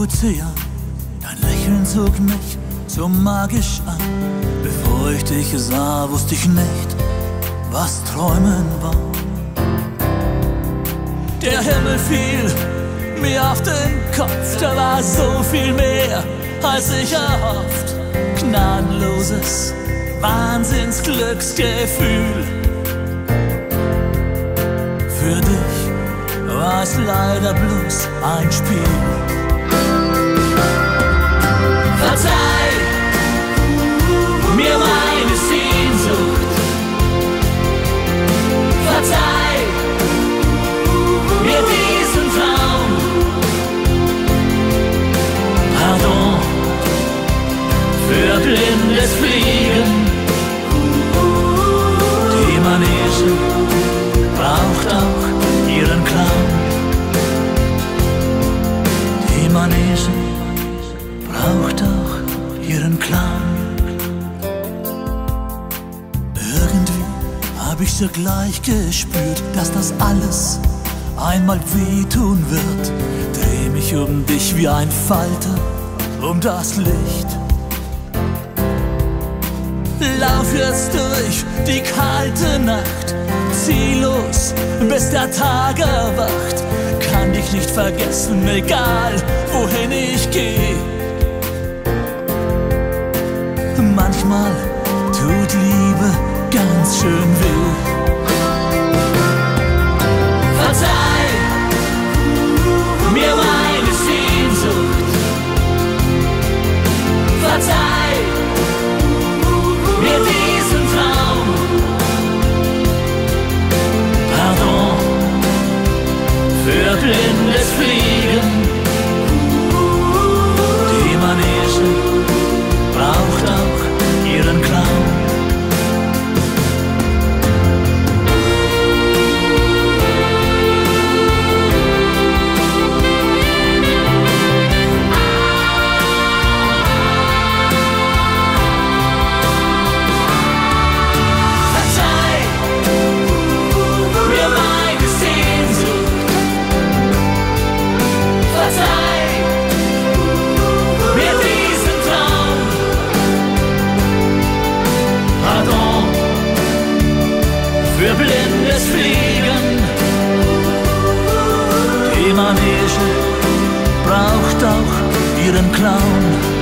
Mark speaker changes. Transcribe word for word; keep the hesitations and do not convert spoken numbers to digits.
Speaker 1: Ozean, dein Lächeln zog mich so magisch an. Bevor ich dich sah, wusste ich nicht, was Träumen war. Der Himmel fiel mir auf den Kopf, da war so viel mehr, als ich erhofft. Gnadenloses Wahnsinnsglücksgefühl. Für dich war es leider bloß ein Spiel. Verzeih mir meine Sehnsucht. Verzeih mir diesen Traum. Pardon für blindes Fliegen. Die Manege braucht auch ihren Clown. Die Manege braucht auch ihren Clown. Irgendwie hab ich sogleich gespürt, dass das alles einmal wehtun wird. Dreh mich um dich wie ein Falter um das Licht. Lauf jetzt durch die kalte Nacht, ziellos, bis der Tag erwacht. Kann dich nicht vergessen, egal wohin ich geh. Manchmal tut Liebe ganz schön weh. Verzeih mir meine Sehnsucht. Verzeih mir diesen Traum. Pardon für blindes Fliegen. Die Manege braucht auch ihren Clown. Für blindes Fliegen. Die Manege braucht auch ihren Clown.